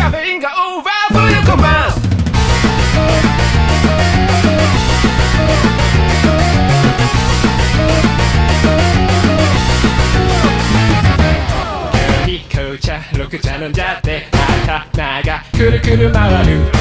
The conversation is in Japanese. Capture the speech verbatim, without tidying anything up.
カフェインがオーバーブルコマン紅茶、緑茶飲んじゃって頭がくるくる回る